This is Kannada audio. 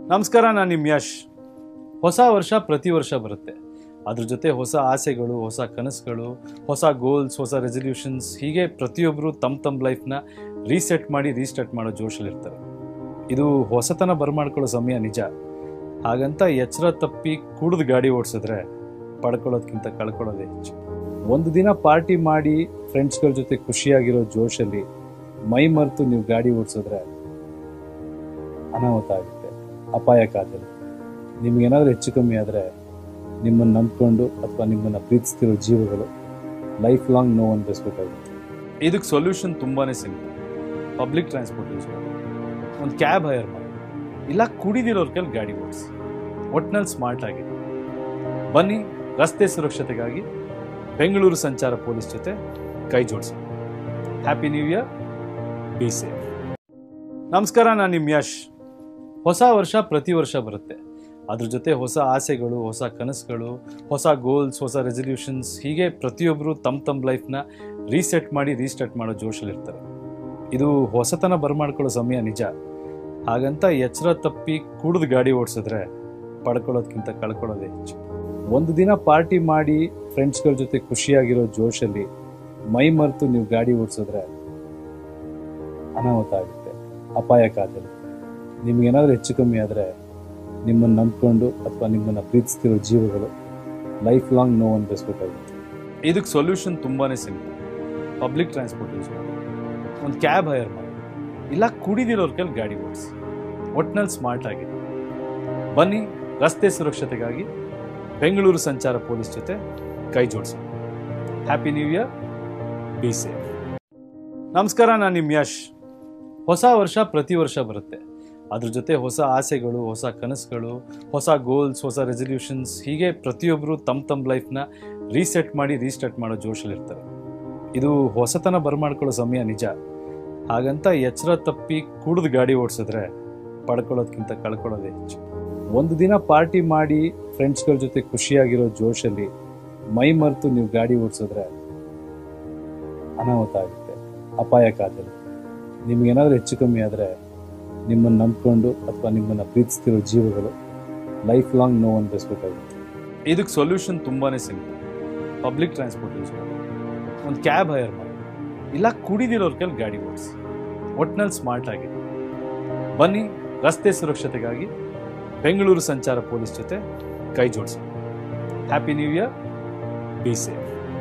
ನಮಸ್ಕಾರ, ನಾನು ನಿಮ್ಮ ಯಶ್. ಹೊಸ ವರ್ಷ ಪ್ರತಿ ವರ್ಷ ಬರುತ್ತೆ. ಅದ್ರ ಜೊತೆ ಹೊಸ ಆಸೆಗಳು, ಹೊಸ ಕನಸುಗಳು, ಹೊಸ ಗೋಲ್ಸ್, ಹೊಸ ರೆಸಲ್ಯೂಷನ್ಸ್, ಹೀಗೆ ಪ್ರತಿಯೊಬ್ಬರು ತಮ್ಮ ಲೈಫ್ನ ರೀಸೆಟ್ ಮಾಡಿ ರೀಸ್ಟಾರ್ಟ್ ಮಾಡೋ ಜೋಶಲ್ಲಿರ್ತಾರೆ. ಇದು ಹೊಸತನ ಬರಮಾಡ್ಕೊಳ್ಳೋ ಸಮಯ ನಿಜ. ಹಾಗಂತ ಎಚ್ಚರ ತಪ್ಪಿ ಕುಡಿದು ಗಾಡಿ ಓಡಿಸಿದ್ರೆ ಪಡ್ಕೊಳ್ಳೋದಕ್ಕಿಂತ ಕಳ್ಕೊಳ್ಳೋದೇ ಹೆಚ್ಚು. ಒಂದು ದಿನ ಪಾರ್ಟಿ ಮಾಡಿ ಫ್ರೆಂಡ್ಸ್ಗಳ ಜೊತೆ ಖುಷಿಯಾಗಿರೋ ಜೋಶಲ್ಲಿ ಮೈ ಮರೆತು ನೀವು ಗಾಡಿ ಓಡಿಸಿದ್ರೆ ಅನಾಹುತ ಆಗುತ್ತೆ, ಅಪಾಯಕಾಗಲ್ಲ. ನಿಮ್ಗೇನಾದ್ರೂ ಹೆಚ್ಚು ಕಮ್ಮಿ ಆದರೆ ನಿಮ್ಮನ್ನು ನಂಬ್ಕೊಂಡು ಅಥವಾ ನಿಮ್ಮನ್ನು ಪ್ರೀತಿಸ್ತಿರೋ ಜೀವಗಳು ಲೈಫ್ ಲಾಂಗ್ ನೋವು ಅನ್ಭವಿಸ್ಬೇಕಾಗುತ್ತೆ. ಇದಕ್ಕೆ ಸೊಲ್ಯೂಷನ್ ತುಂಬಾ ಸಿಂಪಲ್. ಪಬ್ಲಿಕ್ ಟ್ರಾನ್ಸ್ಪೋರ್ಟ್ ಯೂಸ್ ಮಾಡಿ, ಒಂದು ಕ್ಯಾಬ್ ಹೈರ್ ಮಾಡಿ, ಇಲ್ಲ ಕುಡಿದಿರೋರ್ ಕೈಲಿ ಗಾಡಿ ಓಡಿಸಿ. ಒಟ್ನಲ್ಲಿ ಸ್ಮಾರ್ಟ್ ಆಗಿದೆ. ಬನ್ನಿ, ರಸ್ತೆ ಸುರಕ್ಷತೆಗಾಗಿ ಬೆಂಗಳೂರು ಸಂಚಾರ ಪೊಲೀಸ್ ಜೊತೆ ಕೈ ಜೋಡಿಸೋಣ. Happy new year, be safe. ನಮಸ್ಕಾರ, ನಾನು ನಿಮ್ಮ ಯಶ್. ಹೊಸ ವರ್ಷ ಪ್ರತಿ ವರ್ಷ ಬರುತ್ತೆ. ಅದ್ರ ಜೊತೆ ಹೊಸ ಆಸೆಗಳು, ಹೊಸ ಕನಸುಗಳು, ಹೊಸ ಗೋಲ್ಸ್, ಹೊಸ ರೆಸಲ್ಯೂಷನ್ಸ್, ಹೀಗೆ ಪ್ರತಿಯೊಬ್ಬರು ತಮ್ಮ ಲೈಫ್ನ ರೀಸೆಟ್ ಮಾಡಿ ರೀಸ್ಟಾರ್ಟ್ ಮಾಡೋ ಜೋಶಲ್ಲಿರ್ತಾರೆ. ಇದು ಹೊಸತನ ಬರಮಾಡ್ಕೊಳ್ಳೋ ಸಮಯ ನಿಜ. ಹಾಗಂತ ಎಚ್ಚರ ತಪ್ಪಿ ಕುಡಿದು ಗಾಡಿ ಓಡಿಸಿದ್ರೆ ಪಡ್ಕೊಳ್ಳೋದಕ್ಕಿಂತ ಕಳ್ಕೊಳ್ಳೋದೇ ಹೆಚ್ಚು. ಒಂದು ದಿನ ಪಾರ್ಟಿ ಮಾಡಿ ಫ್ರೆಂಡ್ಸ್ಗಳ ಜೊತೆ ಖುಷಿಯಾಗಿರೋ ಜೋಶಲ್ಲಿ ಮೈ ಮರೆತು ನೀವು ಗಾಡಿ ಓಡಿಸಿದ್ರೆ ಅನಾಹುತ ಆಗುತ್ತೆ, ಅಪಾಯಕಾಗಲ್ಲ. ನಿಮ್ಗೇನಾದ್ರೂ ಹೆಚ್ಚು ಕಮ್ಮಿ ಆದರೆ ನಿಮ್ಮನ್ನು ನಂಬ್ಕೊಂಡು ಅಥವಾ ನಿಮ್ಮನ್ನು ಪ್ರೀತಿಸ್ತಿರೋ ಜೀವಗಳು ಲೈಫ್ ಲಾಂಗ್ ನೋವು ಅನ್ಭವಿಸ್ಬೇಕಾಗುತ್ತೆ. ಇದಕ್ಕೆ ಸೊಲ್ಯೂಷನ್ ತುಂಬಾ ಸಿಂಪಲ್. ಪಬ್ಲಿಕ್ ಟ್ರಾನ್ಸ್ಪೋರ್ಟ್ ಯೂಸ್ ಮಾಡಿ, ಒಂದು ಕ್ಯಾಬ್ ಹೈರ್ ಮಾಡಿ, ಇಲ್ಲ ಕುಡಿದಿರೋರ್ ಕೈಲಿ ಗಾಡಿ ಓಡಿಸಿ. ಒಟ್ನಲ್ಲಿ ಸ್ಮಾರ್ಟ್ ಆಗಿದೆ. ಬನ್ನಿ, ರಸ್ತೆ ಸುರಕ್ಷತೆಗಾಗಿ ಬೆಂಗಳೂರು ಸಂಚಾರ ಪೊಲೀಸ್ ಜೊತೆ ಕೈ ಜೋಡಿಸೋಣ. Happy new year, be safe. ನಮಸ್ಕಾರ, ನಾನು ನಿಮ್ಮ ಯಶ್. ಹೊಸ ವರ್ಷ ಪ್ರತಿ ವರ್ಷ ಬರುತ್ತೆ. ಅದ್ರ ಜೊತೆ ಹೊಸ ಆಸೆಗಳು, ಹೊಸ ಕನಸುಗಳು, ಹೊಸ ಗೋಲ್ಸ್, ಹೊಸ ರೆಸಲ್ಯೂಷನ್ಸ್, ಹೀಗೆ ಪ್ರತಿಯೊಬ್ಬರು ತಮ್ಮ ಲೈಫ್ನ ರೀಸೆಟ್ ಮಾಡಿ ರೀಸ್ಟಾರ್ಟ್ ಮಾಡೋ ಜೋಶಲ್ಲಿರ್ತಾರೆ. ಇದು ಹೊಸತನ ಬರಮಾಡ್ಕೊಳ್ಳೋ ಸಮಯ ನಿಜ. ಹಾಗಂತ ಎಚ್ಚರ ತಪ್ಪಿ ಕುಡಿದು ಗಾಡಿ ಓಡಿಸಿದ್ರೆ ಪಡ್ಕೊಳ್ಳೋದಕ್ಕಿಂತ ಕಳ್ಕೊಳ್ಳೋದೇ ಹೆಚ್ಚು. ಒಂದು ದಿನ ಪಾರ್ಟಿ ಮಾಡಿ ಫ್ರೆಂಡ್ಸ್ಗಳ ಜೊತೆ ಖುಷಿಯಾಗಿರೋ ಜೋಶಲ್ಲಿ ಮೈ ಮರೆತು ನೀವು ಗಾಡಿ ಓಡಿಸಿದ್ರೆ ಅನಾಹುತ ಆಗುತ್ತೆ, ಅಪಾಯಕಾಗಲ್ಲ. ನಿಮ್ಗೇನಾದ್ರೂ ಹೆಚ್ಚು ಕಮ್ಮಿ ಆದರೆ ನಿಮ್ಮನ್ನು ನಂಬ್ಕೊಂಡು ಅಥವಾ ನಿಮ್ಮನ್ನು ಪ್ರೀತಿಸ್ತಿರೋ ಜೀವಗಳು ಲೈಫ್ ಲಾಂಗ್ ನೋವು ಅನ್ಭವಿಸ್ಬೇಕಾಗುತ್ತೆ. ಇದಕ್ಕೆ ಸೊಲ್ಯೂಷನ್ ತುಂಬಾ ಸಿಂಪಲ್. ಪಬ್ಲಿಕ್ ಟ್ರಾನ್ಸ್ಪೋರ್ಟ್ ಯೂಸ್ ಮಾಡಿ, ಒಂದು ಕ್ಯಾಬ್ ಹೈರ್ ಮಾಡಿ, ಇಲ್ಲ ಕುಡಿದಿರೋರ್ ಕೈಲಿ ಗಾಡಿ ಓಡಿಸಿ. ಒಟ್ನಲ್ಲಿ ಸ್ಮಾರ್ಟ್ ಆಗಿದೆ. ಬನ್ನಿ, ರಸ್ತೆ ಸುರಕ್ಷತೆಗಾಗಿ ಬೆಂಗಳೂರು ಸಂಚಾರ ಪೊಲೀಸ್ ಜೊತೆ ಕೈ ಜೋಡಿಸೋಣ. Happy new year, be safe.